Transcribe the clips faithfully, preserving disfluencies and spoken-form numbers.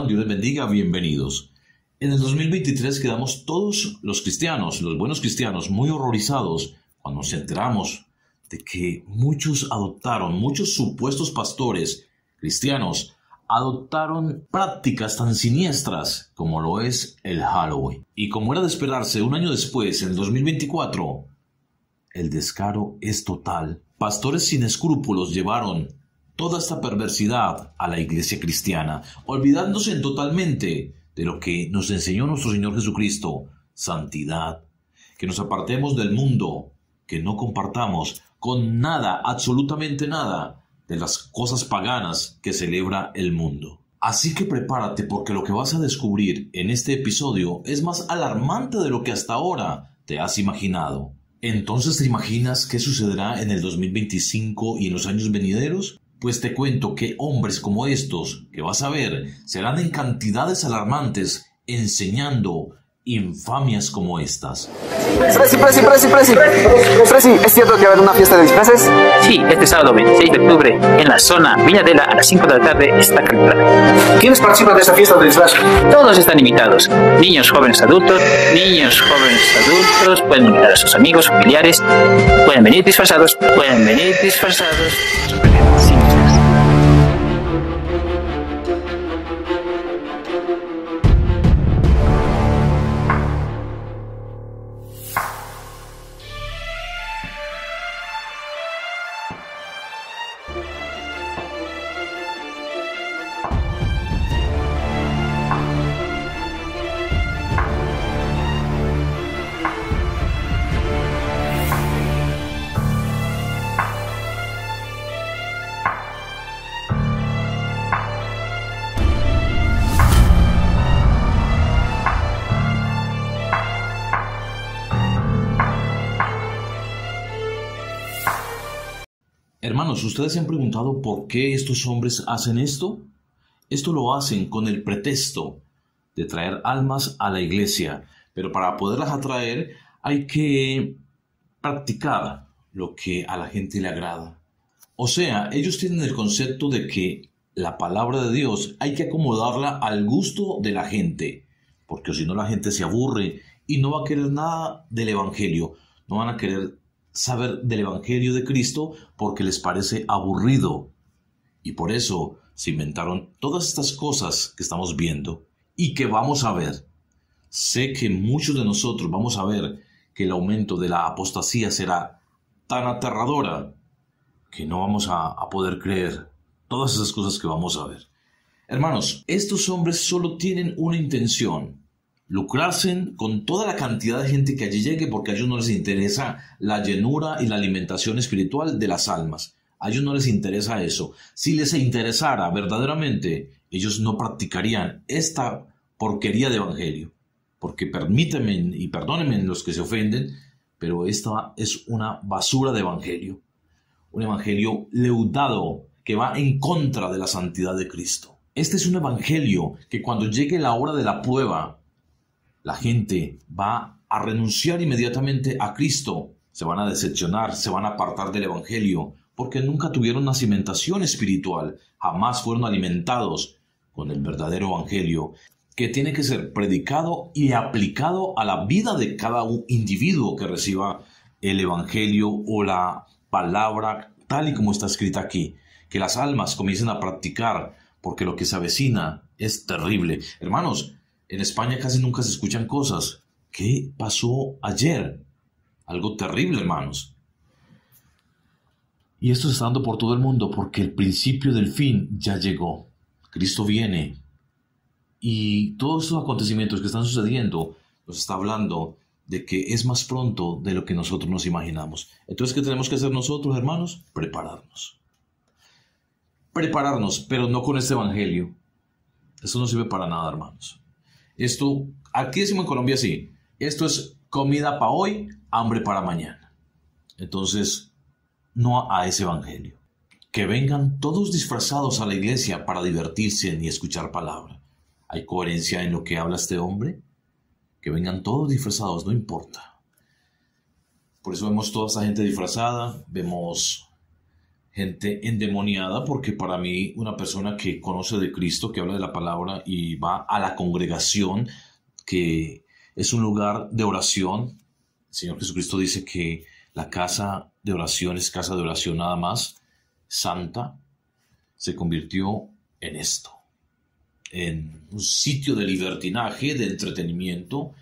están? Dios les bendiga, bienvenidos. En el dos mil veintitrés quedamos todos los cristianos, los buenos cristianos, muy horrorizados cuando nos enteramos de que muchos adoptaron, muchos supuestos pastores cristianos, adoptaron prácticas tan siniestras como lo es el Halloween. Y como era de esperarse, un año después, en el dos mil veinticuatro, el descaro es total. Pastores sin escrúpulos llevaron toda esta perversidad a la iglesia cristiana, olvidándose totalmente de lo que nos enseñó nuestro Señor Jesucristo: santidad, que nos apartemos del mundo, que no compartamos con nada, absolutamente nada, de las cosas paganas que celebra el mundo. Así que prepárate, porque lo que vas a descubrir en este episodio es más alarmante de lo que hasta ahora te has imaginado. Entonces, ¿te imaginas qué sucederá en el dos mil veinticinco y en los años venideros? Pues te cuento que hombres como estos que vas a ver serán en cantidades alarmantes enseñando infamias como estas. Presi, Presi, Presi, Presi. Presi, ¿es cierto que va a haber una fiesta de disfraces? Sí, este sábado veintiséis de octubre en la zona Viñadela a las cinco de la tarde está calculado. ¿Quiénes participan de esta fiesta de disfraces? Todos están invitados, niños, jóvenes, adultos, niños, jóvenes, adultos, pueden invitar a sus amigos, familiares, pueden venir disfrazados, pueden venir disfrazados. Sin disfraz. Hermanos, ¿ustedes se han preguntado por qué estos hombres hacen esto? Esto lo hacen con el pretexto de traer almas a la iglesia, pero para poderlas atraer hay que practicar lo que a la gente le agrada. O sea, ellos tienen el concepto de que la palabra de Dios hay que acomodarla al gusto de la gente, porque si no la gente se aburre y no va a querer nada del evangelio, no van a querer saber del evangelio de Cristo porque les parece aburrido. Y por eso se inventaron todas estas cosas que estamos viendo y que vamos a ver. Sé que muchos de nosotros vamos a ver que el aumento de la apostasía será tan aterradora que no vamos a, a poder creer todas esas cosas que vamos a ver. Hermanos, estos hombres solo tienen una intención: lucrarse con toda la cantidad de gente que allí llegue, porque a ellos no les interesa la llenura y la alimentación espiritual de las almas. A ellos no les interesa eso. Si les interesara verdaderamente, ellos no practicarían esta porquería de evangelio. Porque permítanme y perdónenme los que se ofenden, pero esta es una basura de evangelio. Un evangelio leudado que va en contra de la santidad de Cristo. Este es un evangelio que cuando llegue la hora de la prueba, la gente va a renunciar inmediatamente a Cristo. Se van a decepcionar, se van a apartar del evangelio, porque nunca tuvieron una cimentación espiritual, jamás fueron alimentados con el verdadero evangelio, que tiene que ser predicado y aplicado a la vida de cada individuo que reciba el evangelio o la palabra tal y como está escrita aquí. Que las almas comiencen a practicar, porque lo que se avecina es terrible. Hermanos, en España casi nunca se escuchan cosas. ¿Qué pasó ayer? Algo terrible, hermanos. Y esto se está dando por todo el mundo porque el principio del fin ya llegó. Cristo viene. Y todos estos acontecimientos que están sucediendo nos está hablando de que es más pronto de lo que nosotros nos imaginamos. Entonces, ¿qué tenemos que hacer nosotros, hermanos? Prepararnos. Prepararnos, pero no con este evangelio. Esto no sirve para nada, hermanos. Esto, aquí decimos en Colombia así: esto es comida para hoy, hambre para mañana. Entonces, no a ese evangelio. Que vengan todos disfrazados a la iglesia para divertirse ni escuchar palabra. ¿Hay coherencia en lo que habla este hombre? Que vengan todos disfrazados, no importa. Por eso vemos toda esa gente disfrazada, vemos gente endemoniada, porque para mí una persona que conoce de Cristo, que habla de la palabra y va a la congregación, que es un lugar de oración. El Señor Jesucristo dice que la casa de oración es casa de oración nada más, santa, se convirtió en esto, en un sitio de libertinaje, de entretenimiento,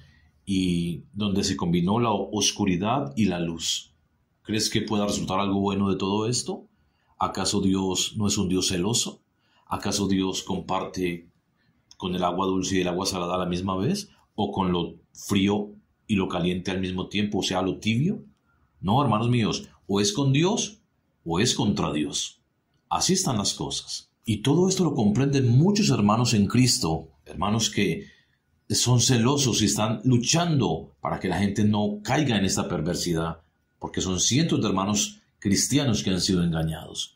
y donde se combinó la oscuridad y la luz. ¿Crees que pueda resultar algo bueno de todo esto? ¿Acaso Dios no es un Dios celoso? ¿Acaso Dios comparte con el agua dulce y el agua salada a la misma vez? ¿O con lo frío y lo caliente al mismo tiempo, o sea, lo tibio? No, hermanos míos, o es con Dios o es contra Dios. Así están las cosas. Y todo esto lo comprenden muchos hermanos en Cristo, hermanos que son celosos y están luchando para que la gente no caiga en esta perversidad, porque son cientos de hermanos cristianos que han sido engañados.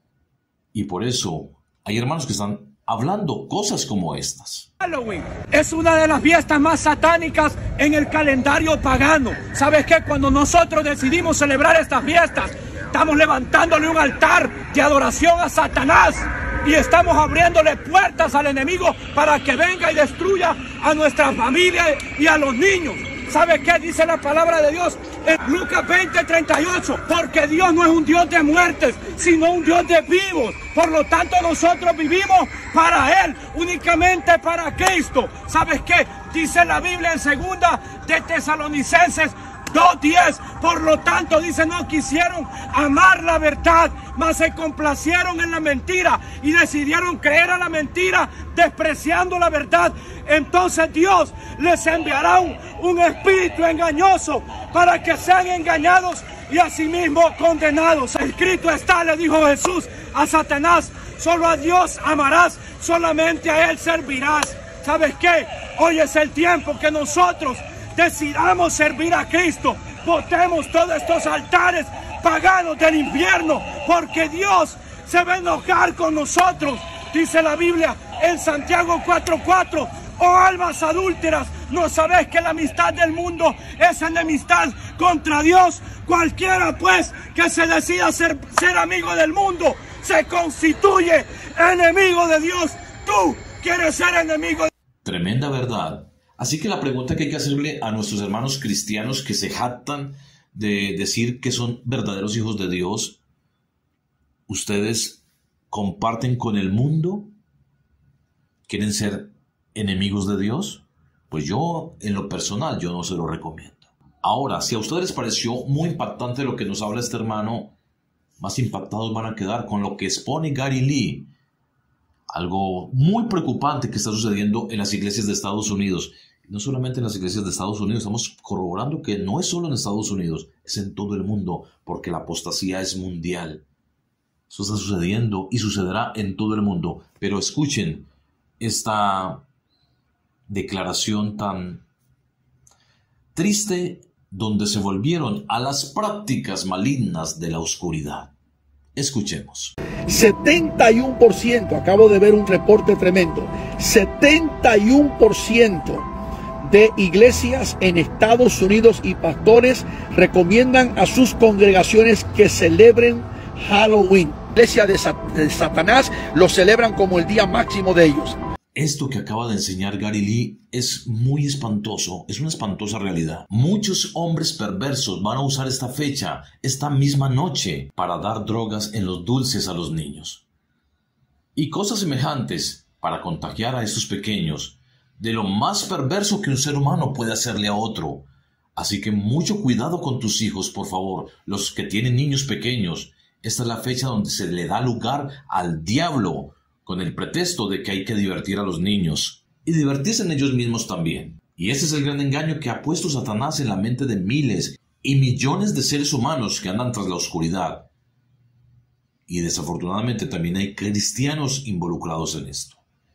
Y por eso hay hermanos que están hablando cosas como estas. Halloween es una de las fiestas más satánicas en el calendario pagano. ¿Sabes qué? Cuando nosotros decidimos celebrar estas fiestas, estamos levantándole un altar de adoración a Satanás y estamos abriéndole puertas al enemigo para que venga y destruya a nuestra familia y a los niños. ¿Sabe qué dice la palabra de Dios en Lucas veinte, treinta y ocho? Porque Dios no es un Dios de muertes, sino un Dios de vivos. Por lo tanto, nosotros vivimos para Él, únicamente para Cristo. ¿Sabes qué? Dice la Biblia en segunda de Tesalonicenses dos diez, por lo tanto, dice, no quisieron amar la verdad, mas se complacieron en la mentira y decidieron creer a la mentira, despreciando la verdad. Entonces Dios les enviará un, un espíritu engañoso para que sean engañados y asimismo condenados. Escrito está, le dijo Jesús a Satanás, solo a Dios amarás, solamente a Él servirás. ¿Sabes qué? Hoy es el tiempo que nosotros decidamos servir a Cristo. Botemos todos estos altares paganos del infierno, porque Dios se va a enojar con nosotros. Dice la Biblia en Santiago cuatro cuatro, oh almas adúlteras, ¿no sabéis que la amistad del mundo es enemistad contra Dios? Cualquiera pues que se decida ser, ser amigo del mundo se constituye enemigo de Dios. Tú quieres ser enemigo de... Tremenda verdad. Así que la pregunta que hay que hacerle a nuestros hermanos cristianos que se jactan de decir que son verdaderos hijos de Dios, ¿ustedes comparten con el mundo? ¿Quieren ser enemigos de Dios? Pues yo, en lo personal, yo no se lo recomiendo. Ahora, si a ustedes les pareció muy impactante lo que nos habla este hermano, más impactados van a quedar con lo que expone Gary Lee. Algo muy preocupante que está sucediendo en las iglesias de Estados Unidos. No solamente en las iglesias de Estados Unidos, estamos corroborando que no es solo en Estados Unidos, es en todo el mundo, porque la apostasía es mundial. Eso está sucediendo y sucederá en todo el mundo. Pero escuchen esta declaración tan triste, donde se volvieron a las prácticas malignas de la oscuridad. Escuchemos. setenta y uno por ciento, acabo de ver un reporte tremendo, setenta y uno por ciento de iglesias en Estados Unidos y pastores recomiendan a sus congregaciones que celebren Halloween. Iglesia de, Sat- de Satanás lo celebran como el día máximo de ellos. Esto que acaba de enseñar Gary Lee es muy espantoso, es una espantosa realidad. Muchos hombres perversos van a usar esta fecha, esta misma noche, para dar drogas en los dulces a los niños. Y cosas semejantes para contagiar a estos pequeños de lo más perverso que un ser humano puede hacerle a otro. Así que mucho cuidado con tus hijos, por favor, los que tienen niños pequeños. Esta es la fecha donde se le da lugar al diablo, con el pretexto de que hay que divertir a los niños y divertirse en ellos mismos también. Y ese es el gran engaño que ha puesto Satanás en la mente de miles y millones de seres humanos que andan tras la oscuridad. Y desafortunadamente también hay cristianos involucrados en esto.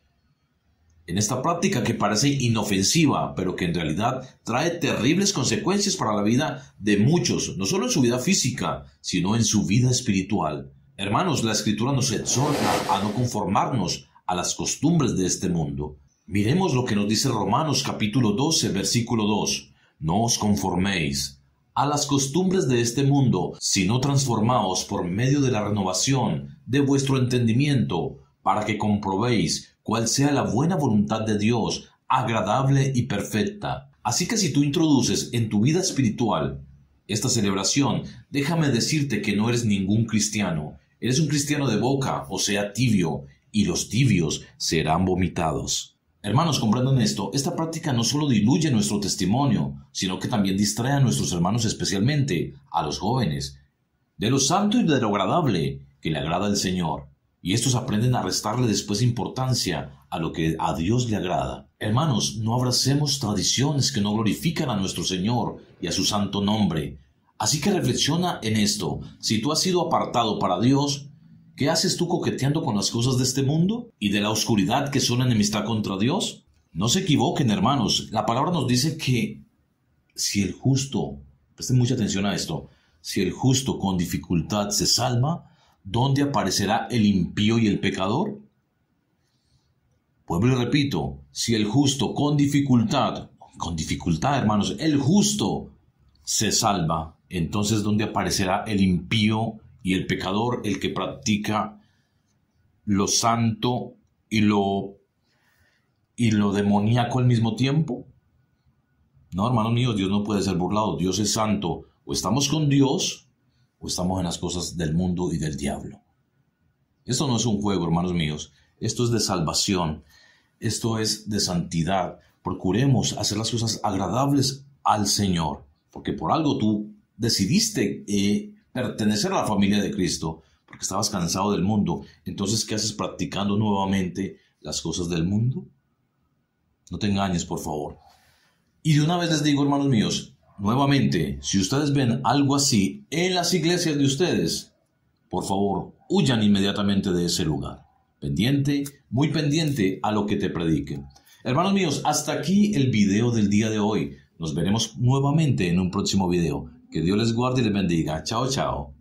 En esta práctica que parece inofensiva, pero que en realidad trae terribles consecuencias para la vida de muchos, no solo en su vida física, sino en su vida espiritual. Hermanos, la Escritura nos exhorta a no conformarnos a las costumbres de este mundo. Miremos lo que nos dice Romanos capítulo doce, versículo dos. No os conforméis a las costumbres de este mundo, sino transformaos por medio de la renovación de vuestro entendimiento, para que comprobéis cuál sea la buena voluntad de Dios, agradable y perfecta. Así que si tú introduces en tu vida espiritual esta celebración, déjame decirte que no eres ningún cristiano. Eres un cristiano de boca, o sea, tibio, y los tibios serán vomitados. Hermanos, comprendan esto, esta práctica no solo diluye nuestro testimonio, sino que también distrae a nuestros hermanos, especialmente a los jóvenes, de lo santo y de lo agradable que le agrada al Señor. Y estos aprenden a restarle después importancia a lo que a Dios le agrada. Hermanos, no abracemos tradiciones que no glorifican a nuestro Señor y a su santo nombre. Así que reflexiona en esto. Si tú has sido apartado para Dios, ¿qué haces tú coqueteando con las cosas de este mundo y de la oscuridad que son enemistad contra Dios? No se equivoquen, hermanos. La palabra nos dice que si el justo, presten mucha atención a esto, si el justo con dificultad se salva, ¿dónde aparecerá el impío y el pecador? Vuelvo y repito, si el justo con dificultad, con dificultad, hermanos, el justo se salva, entonces ¿dónde aparecerá el impío y el pecador, el que practica lo santo y lo, y lo demoníaco al mismo tiempo? No, hermanos míos, Dios no puede ser burlado. Dios es santo. O estamos con Dios o estamos en las cosas del mundo y del diablo. Esto no es un juego, hermanos míos. Esto es de salvación. Esto es de santidad. Procuremos hacer las cosas agradables al Señor, porque por algo tú decidiste eh, pertenecer a la familia de Cristo, porque estabas cansado del mundo. Entonces, ¿qué haces practicando nuevamente las cosas del mundo? No te engañes, por favor. Y de una vez les digo, hermanos míos, nuevamente, si ustedes ven algo así en las iglesias de ustedes, por favor, huyan inmediatamente de ese lugar. Pendiente, muy pendiente a lo que te prediquen. Hermanos míos, hasta aquí el video del día de hoy. Nos veremos nuevamente en un próximo video. Que Dios les guarde y les bendiga. Chao, chao.